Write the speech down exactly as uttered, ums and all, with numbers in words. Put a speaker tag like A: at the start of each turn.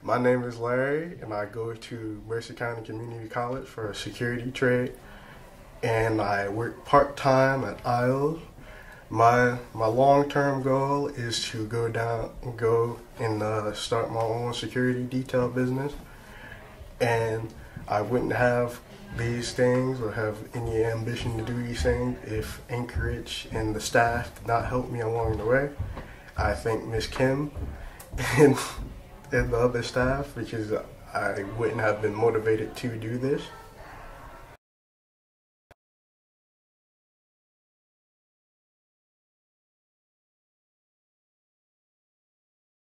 A: My name is Larry, and I go to Mercer County Community College for a security trade, and I work part-time at I O. My my long-term goal is to go down, go and uh, start my own security detail business, and I wouldn't have these things or have any ambition to do these things if Anchorage and the staff did not help me along the way. I thank Miss Kim and, and the other staff, because I wouldn't have been motivated to do this.